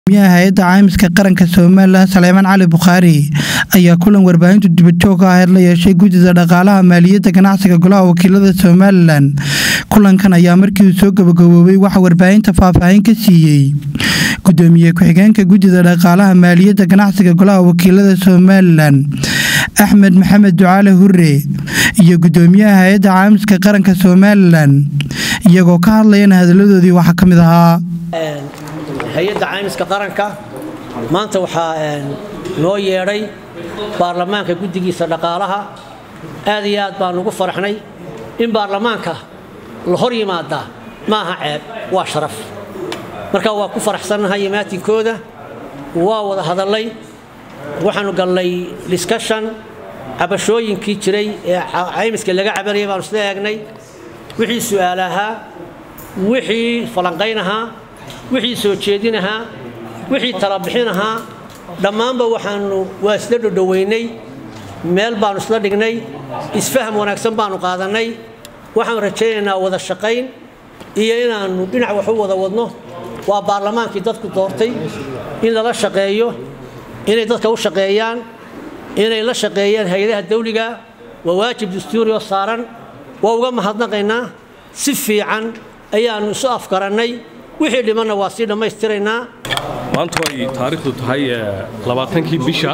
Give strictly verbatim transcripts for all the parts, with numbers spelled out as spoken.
hay'adda caymiska qaranka Soomaaliland Saleyman Cali Bukhari ayaa kulan warbaahintu dibadjoog ah la yeeshay guddiga dhaqaalaha maaliyadda ganacsiga golaha wakiilada Soomaaliland. Kulankan ayaa markii uu soo gabagaboobay waxa warbaahinta faahfaahin ka siiyay gudoomiye ku-xigeenka guddiga dhaqaalaha maaliyadda ganacsiga golaha wakiilada Soomaaliland Axmed Maxamed Ducaale Hurre iyo gudoomiyaha hay'adda caymiska qaranka Soomaaliland iyagoo ka hadlayeen hadaladoodii waxa kamid ahaa hay'adda caymiska qaranka maanta waxa noo yeeray baarlamaanka guddigiisa dhaqaalaha aad iyo aad baan ugu faraxnay in baarlamaanka la hor yimaada maaha ceeb waa sharaf marka waa ku faraxsanahay imaatinkooda waa wada hadalay waxaanu galnay discussion cabashooyinkii jiray ee caymiska laga cabanayay baan isla eegnay wixii su'aalaha wixii falanqeynaha wixii soo jeedinaha wixii tala bixinaha dhamaanba waxaanu waa isla dhoweynay meel baan isla dhignay isfaham wanaagsan baan qaadanay waxaan rajaynaynaa wada shaqayn iyo inaanu dhinac wax u wada wadno waa baarlamaankii dadku doortay in la shaqeeyo inay dadka u shaqeeyaan inay la shaqeeyaan hay'adaha dawliga waa waajib dastuuri oo saaran waa uga mahadnaqaynaa si fiican ayaanu isu afkaranay wixii dhimanna waa si dhameystirayna maanta ay taariikhdu tahay labaatankii bisha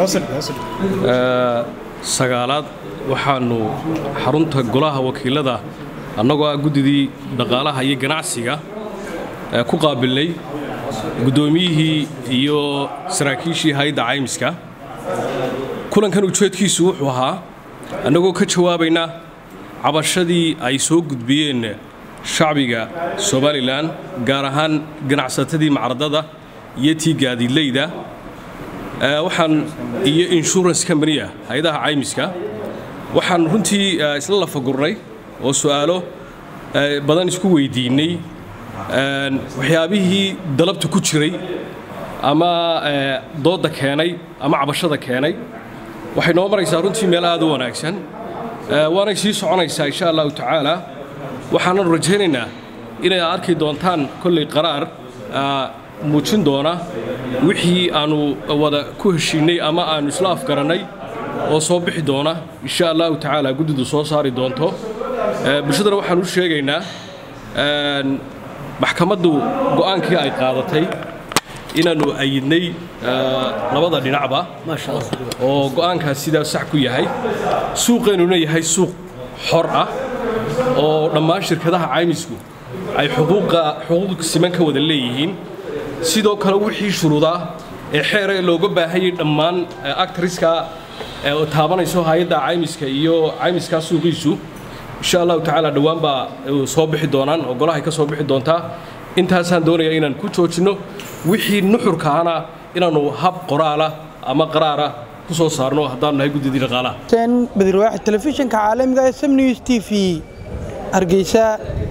sagaalaad waxaanu xarunta golaha wakiilada annagoo ah guddidii dhaqaalaha iyo ganacsiga ku qaabilnay gudoomiyihii iyo saraakiishii hay'adda caymiska kulankan ujeedkiisu wuxuu ahaa annagoo ka jawaabayna cabashadii ay soo gudbiyeen shacbiga Soomaaliland gaar ahaan ganacsatadii macradada iyo tii gaadiidleyda waxaan iyo insurance company hay'adaha caymiska waxaan runtii isla la fagurnay oo su'aalo badan isku weydiinay waxyaabihii dalabta ku jiray ama dooda keenay ama cabashada keenay waxay noo maraysaa runtii meel aad u wanaagsan waana sii soconaysaa insha Allah ta'ala waxaan rajaynaynaa inay arki doontaan kulli qaraar muujin doona wixii aanu wada ku heshiinay ama aanu isla afgaranay oo soo bixi doona insha Allah ta'ala guddidu soo saari doonto bulshada waxaan u sheegaynaa maxkamaddu go'aankii ay qaadatay inaanu ayidnay labada dhinacba ma sha Allah oo go'aankaas sida sax ku yahay suuqeenu yahay suuq xor ah oo dhammaan shirkadaha caymisku ay xuquuqa xuquuq siman ka wada leeyihiin sidoo kale wixii shuruuda ee xeer ee looga baahay dhammaan actriska ee taabanayso hay'adda caymiska iyo caymiska suuqiisu insha Allah ta'ala dhawaan ba soo bixi doonaan oo golaha ka soo bixi doonta intaasaan doonayaa inaan ku joojino wixii nuxurkaana inaanu hab qoraala ama qaraara ku soo saarno haddaan nahay guddida dhaqaalaha ten Badr Waaxid telefishinka caalamiga ee Sam News T V Hargeysa.